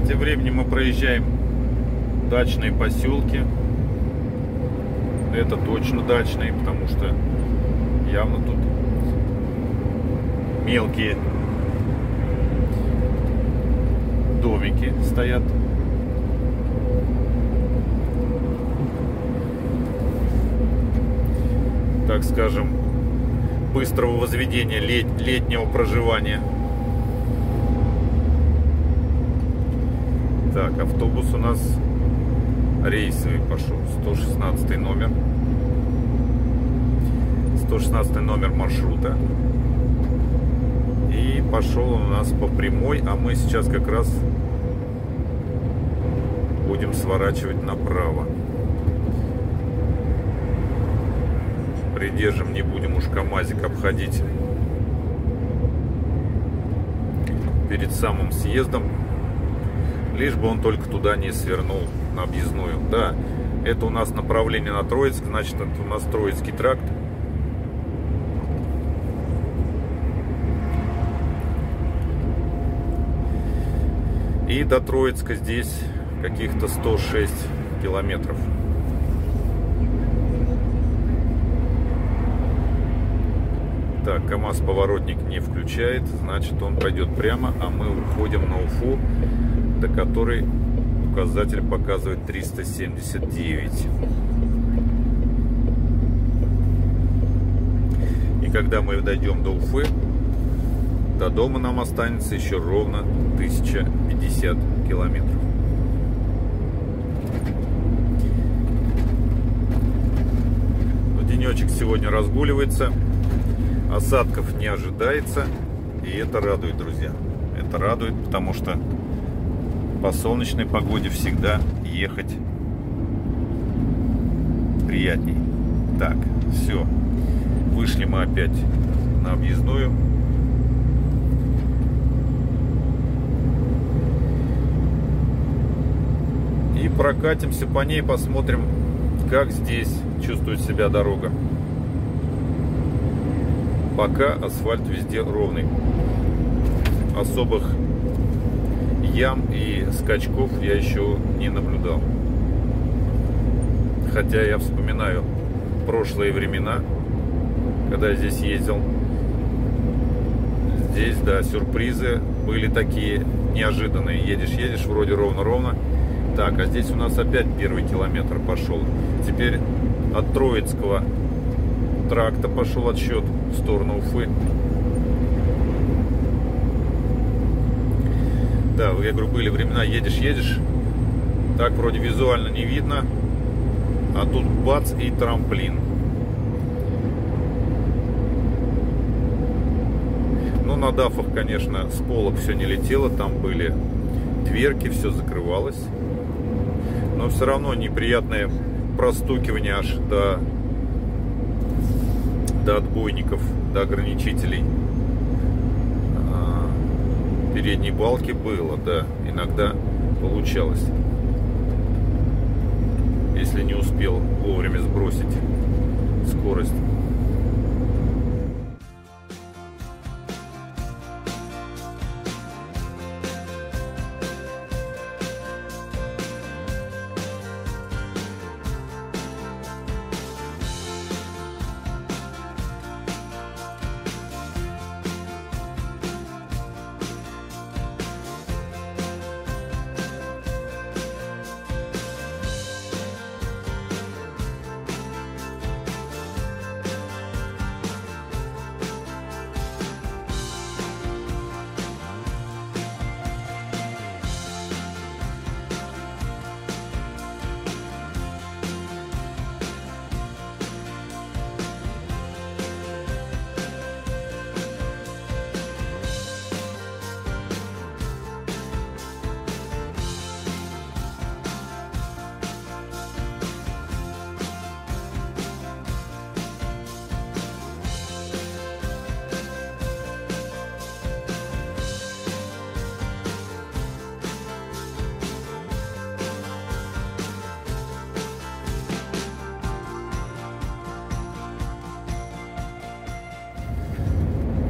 Тем временем мы проезжаем дачные поселки. Это точно дачные, потому что явно тут мелкие домики стоят. Так скажем, быстрого возведения летнего проживания. Так, автобус у нас рейсовый пошел, 116 номер. 116 номер маршрута. И пошел он у нас по прямой, а мы сейчас как раз будем сворачивать направо. Придержим, не будем уж КамАЗик обходить перед самым съездом, лишь бы он только туда не свернул на объездную. Да, это у нас направление на Троицк, значит, это у нас Троицкий тракт. И до Троицка здесь каких-то 106 километров. Так, КамАЗ поворотник не включает, значит, он пойдет прямо, а мы уходим на Уфу, до которой указатель показывает 379. И когда мы дойдем до Уфы, до дома нам останется еще ровно 1050 километров. Денечек сегодня разгуливается. Осадков не ожидается, и это радует, друзья. Это радует, потому что по солнечной погоде всегда ехать приятней. Так, все. Вышли мы опять на объездную. И прокатимся по ней, посмотрим, как здесь чувствует себя дорога. Пока асфальт везде ровный. Особых ям и скачков я еще не наблюдал. Хотя я вспоминаю прошлые времена, когда я здесь ездил. Здесь, да, сюрпризы были такие неожиданные. Едешь, вроде ровно-ровно. Так, а здесь у нас опять первый километр пошел. Теперь от Троицкого тракта пошел отсчет в сторону Уфы. Да, я говорю, были времена, едешь, так вроде визуально не видно, а тут бац и трамплин. Ну, на дафах, конечно, с полок все не летело, там были дверки, все закрывалось, но все равно неприятное простукивание аж до отбойников, до ограничителей передней балки было, да, иногда получалось, если не успел вовремя сбросить скорость.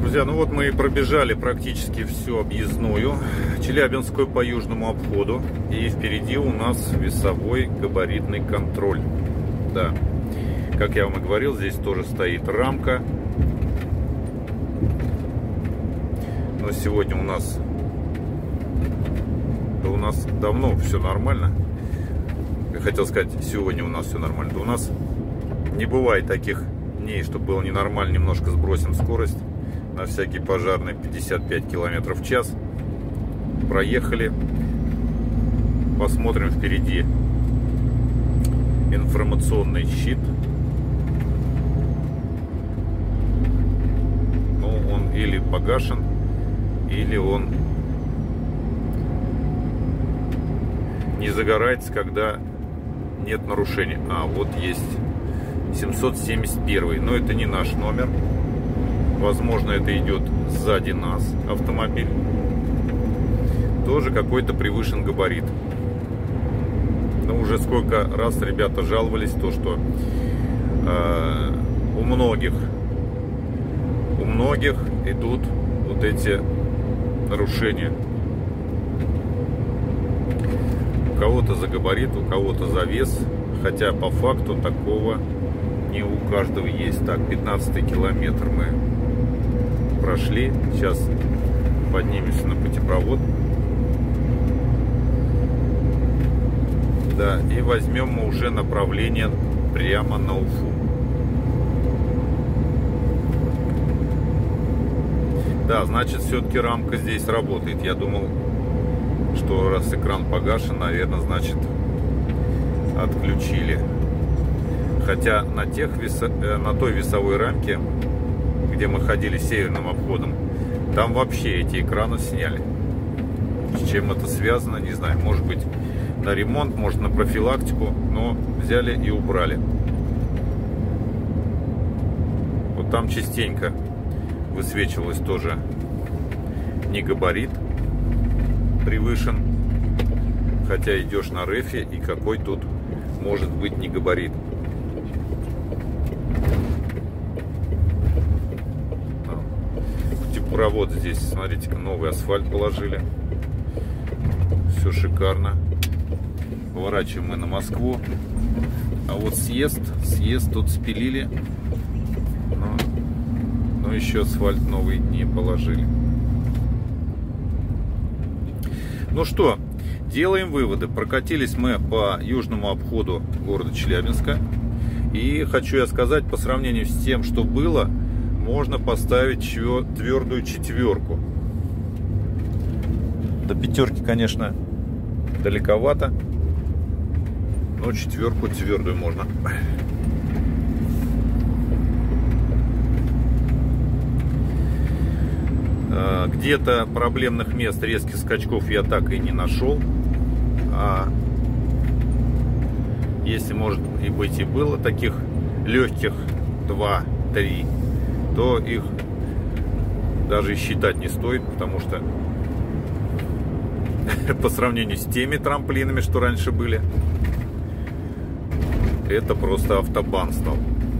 Друзья, ну вот мы и пробежали практически всю объездную Челябинскую по южному обходу. И впереди у нас весовой габаритный контроль. Да, как я вам и говорил, здесь тоже стоит рамка. Но сегодня у нас давно все нормально. Я хотел сказать, сегодня у нас все нормально. Да у нас не бывает таких дней, чтобы было ненормально. Немножко сбросим скорость на всякий пожарный. 55 км в час. Проехали. Посмотрим впереди информационный щит. Ну, он или погашен, или он не загорается, когда нет нарушений. А, вот есть 771. Но это не наш номер. Возможно, это идет сзади нас автомобиль. Тоже какой-то превышен габарит. Но уже сколько раз ребята жаловались, то что у многих идут вот эти нарушения. У кого-то за габарит, у кого-то за вес. Хотя по факту такого не у каждого есть. Так, 15-й километр мы прошли. Сейчас поднимемся на путепровод. Да, и возьмем мы уже направление прямо на Уфу. Да, значит, все-таки рамка здесь работает. Я думал, что раз экран погашен, наверное, значит, отключили. Хотя на той весовой рамке, где мы ходили северным обходом, там вообще эти экраны сняли. С чем это связано, не знаю. Может быть, на ремонт, может, на профилактику, но взяли и убрали. Вот там частенько высвечивалось тоже не габарит превышен, хотя идешь на рефе, и какой тут может быть не габарит. Путепровод здесь, смотрите-ка, новый асфальт положили. Все шикарно. Поворачиваем мы на Москву. А вот съезд тут спилили, но еще асфальт новый не положили. Ну что, делаем выводы. Прокатились мы по южному обходу города Челябинска. И хочу я сказать, по сравнению с тем, что было, можно поставить твердую 4. До 5, конечно, далековато. Но 4 твердую можно. Где-то проблемных мест, резких скачков я так и не нашел. А если, может и быть, и было таких легких 2-3, то их даже и считать не стоит, потому что по сравнению с теми трамплинами, что раньше были, это просто автобан стал.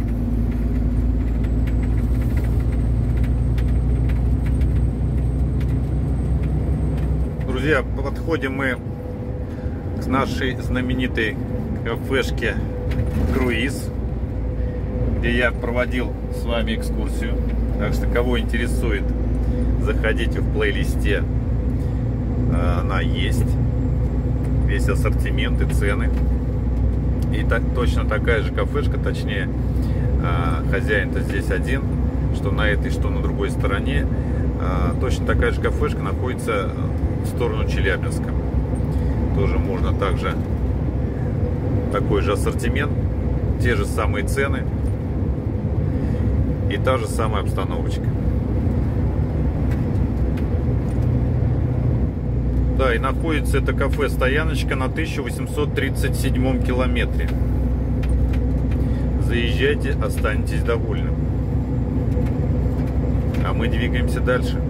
Друзья, подходим мы к нашей знаменитой кафешке «Круиз», где я проводил с вами экскурсию. Так что, кого интересует, заходите в плейлисте. Она есть. Весь ассортимент и цены. И точно такая же кафешка, точнее, хозяин-то здесь один, что на этой, что на другой стороне. Точно такая же кафешка находится в сторону Челябинска. Тоже можно также такой же ассортимент, те же самые цены и та же самая обстановочка. Да, и находится это кафе-стояночка на 1837 километре. Заезжайте, останетесь довольны. А мы двигаемся дальше.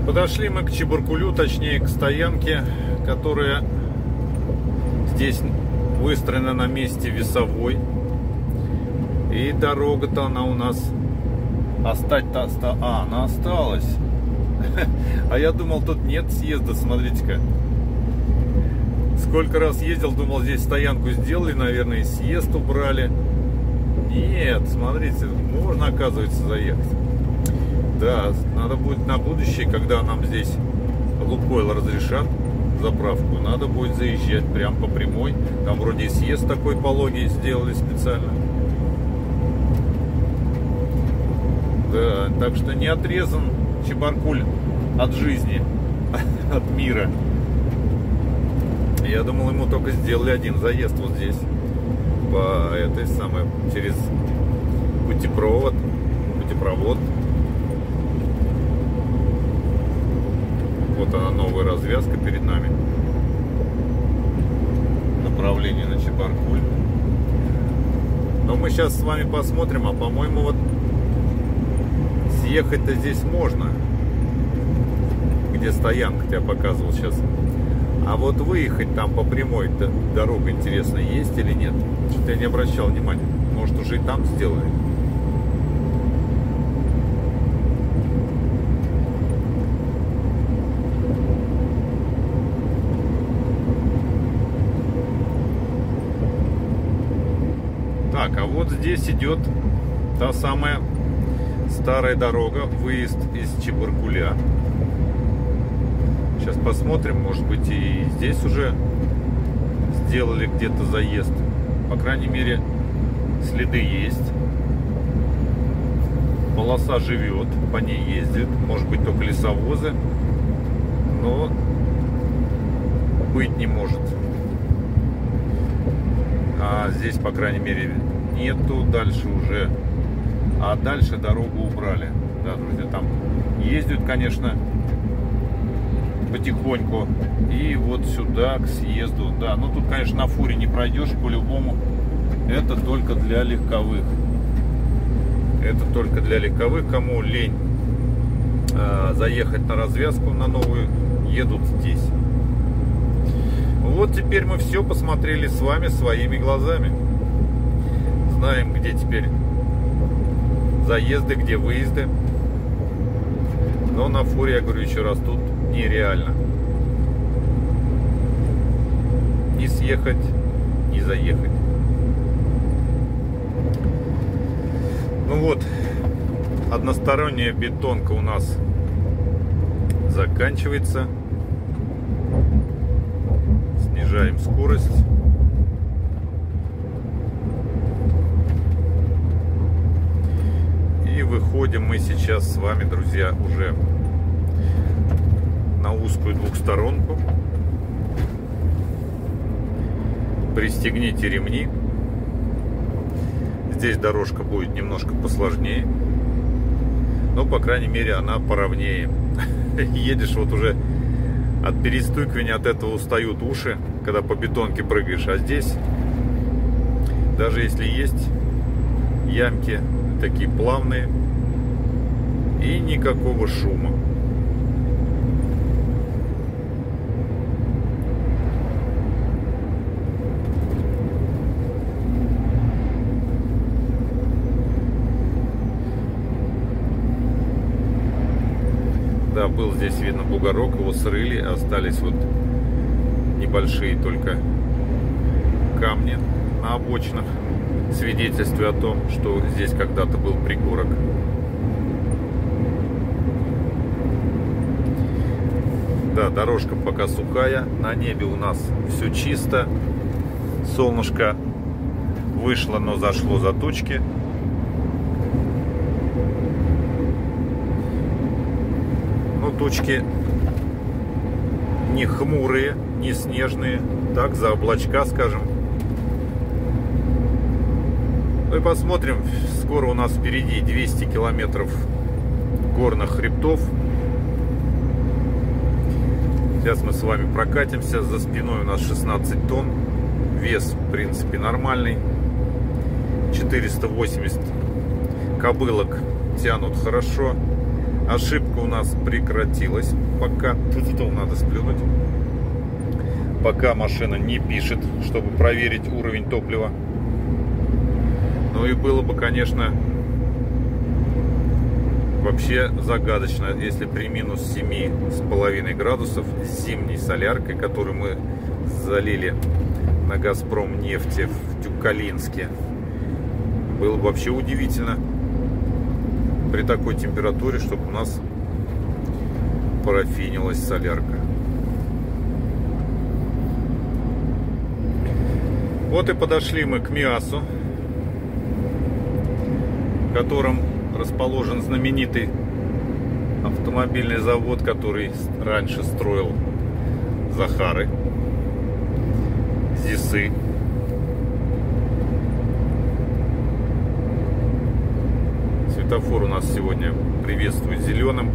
Подошли мы к Чебаркулю, точнее к стоянке, которая здесь выстроена на месте весовой. И дорога-то она у нас она осталась. А я думал, тут нет съезда, смотрите-ка. Сколько раз ездил, думал, здесь стоянку сделали, наверное, и съезд убрали. Нет, смотрите, можно, оказывается, заехать. Да, надо будет на будущее, когда нам здесь Лукойл разрешат заправку, надо будет заезжать прям по прямой. Там вроде и съезд такой пологий сделали специально. Да, так что не отрезан Чебаркуль от жизни, от мира. Я думал, ему только сделали один заезд вот здесь, по этой самой, через путепровод. Вот она, новая развязка перед нами. Направление на Чебаркуль. Но мы сейчас с вами посмотрим, а по-моему, вот съехать-то здесь можно. Где стоянка, я показывал сейчас. А вот выехать там по прямой дорога, интересно, есть или нет? Что-то я не обращал внимания. Может, уже и там сделали. Так, а вот здесь идет та самая старая дорога, выезд из Чебаркуля. Сейчас посмотрим, может быть, и здесь уже сделали где-то заезд. По крайней мере, следы есть. Полоса живет, по ней ездит. Может быть, только лесовозы, но быть не может. А здесь, по крайней мере, нету. Дальше уже. А дальше дорогу убрали. Да, друзья, там ездят, конечно, потихоньку. И вот сюда, к съезду. Да, ну тут, конечно, на фуре не пройдешь по-любому. Это только для легковых. Это только для легковых. Кому лень заехать на развязку на новую, едут здесь. Вот теперь мы все посмотрели с вами своими глазами. Знаем, где теперь заезды, где выезды. Но на фуре, я говорю еще раз, тут нереально ни съехать, ни заехать. Ну вот, односторонняя бетонка у нас заканчивается. Снижаем скорость. И выходим мы сейчас с вами, друзья, уже на узкую двухсторонку. Пристегните ремни. Здесь дорожка будет немножко посложнее, но, по крайней мере, она поровнее. Едешь вот уже от перестукивания, от этого устают уши, когда по бетонке прыгаешь. А здесь, даже если есть ямки, такие плавные, и никакого шума. Да, был здесь, видно, бугорок, его срыли, остались вот небольшие только камни на обочинах, свидетельствуя о том, что здесь когда-то был пригорок. Да, дорожка пока сухая, на небе у нас все чисто, солнышко вышло, но зашло за тучки. Тучки не хмурые, не снежные, так, за облачка, скажем. Ну и посмотрим, скоро у нас впереди 200 километров горных хребтов. Сейчас мы с вами прокатимся, за спиной у нас 16 тонн, вес, в принципе, нормальный, 480 кобылок тянут хорошо. Ошибка у нас прекратилась пока. Тут надо сплюнуть. Пока машина не пишет, чтобы проверить уровень топлива. Ну и было бы, конечно, вообще загадочно, если при минус 7,5 градусов с зимней соляркой, которую мы залили на Газпром нефти в Тюкалинске, было бы вообще удивительно при такой температуре, чтобы у нас парафинилась солярка. Вот и подошли мы к Миасу, в котором расположен знаменитый автомобильный завод, который раньше строил Захары, ЗИСы. Светофор у нас сегодня приветствует зеленым.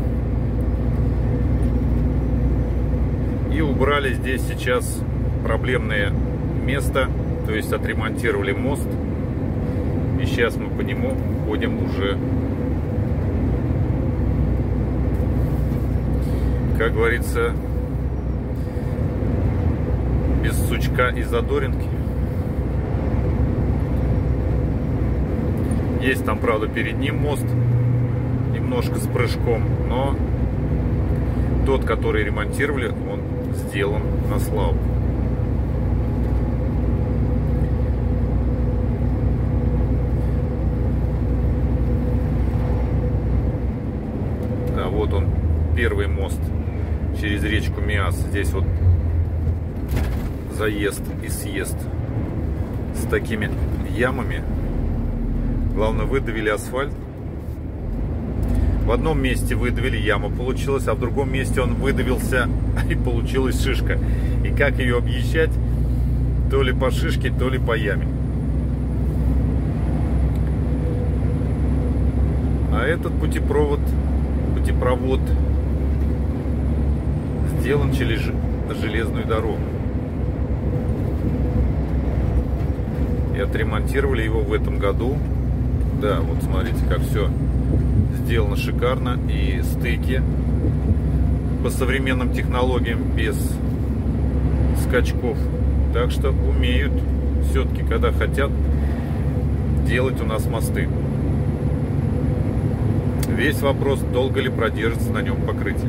И убрали здесь сейчас проблемное место, то есть отремонтировали мост. И сейчас мы по нему ходим уже, как говорится, без сучка и задоринки. Есть там, правда, перед ним мост, немножко с прыжком, но тот, который ремонтировали, он сделан на славу. Да, вот он, первый мост через речку Миас. Здесь вот заезд и съезд с такими ямами. Главное, выдавили асфальт. В одном месте выдавили, яма получилась, а в другом месте он выдавился и получилась шишка. И как ее объезжать? То ли по шишке, то ли по яме. А этот путепровод сделан через железную дорогу. И отремонтировали его в этом году. Да, вот смотрите, как все сделано шикарно. И стыки по современным технологиям, без скачков. Так что умеют все-таки, когда хотят, делать у нас мосты. Весь вопрос, долго ли продержится на нем покрытие.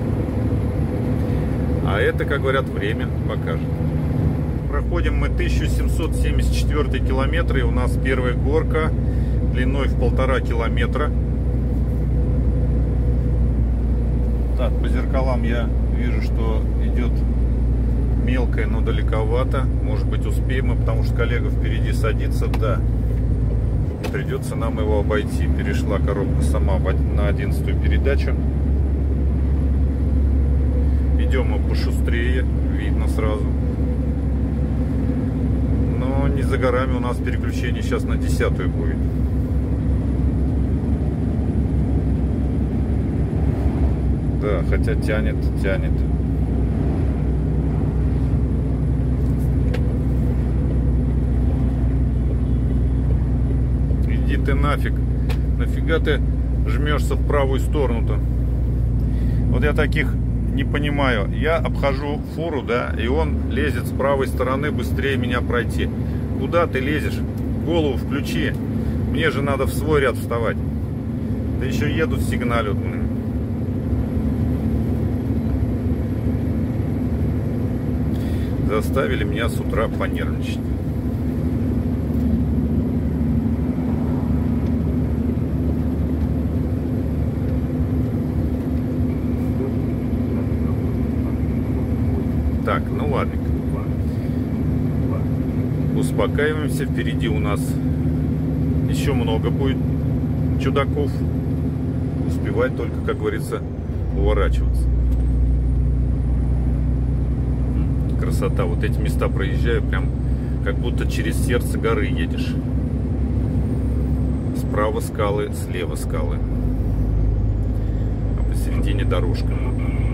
А это, как говорят, время покажет. Проходим мы 1774 километр, и у нас первая горка длиной в 1,5 километра. Так, по зеркалам я вижу, что идет мелкая, но далековато. Может быть, успеем мы, потому что коллега впереди садится. Да, придется нам его обойти. Перешла коробка сама на 11-ю передачу. Идем мы пошустрее, видно сразу. Но не за горами у нас переключение сейчас на 10-ю будет. Да, хотя тянет. Иди ты нафиг. Нафига ты жмешься в правую сторону-то? Вот я таких не понимаю. Я обхожу фуру, да, и он лезет с правой стороны быстрее меня пройти. Куда ты лезешь? Голову включи. Мне же надо в свой ряд вставать. Да еще едут, сигналят. Заставили меня с утра понервничать. Так, ну ладно. Успокаиваемся. Впереди у нас еще много будет чудаков. Успевать только, как говорится, уворачиваться. Красота. Вот эти места проезжаю, прям как будто через сердце горы едешь. Справа скалы, слева скалы. А посередине дорожка.